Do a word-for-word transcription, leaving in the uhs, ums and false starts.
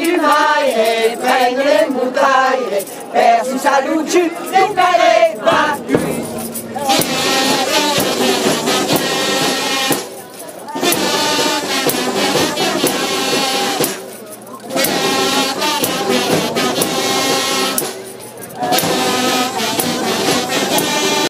du maillet, prennent les moutailles, Père, si ça nous tue, les palais,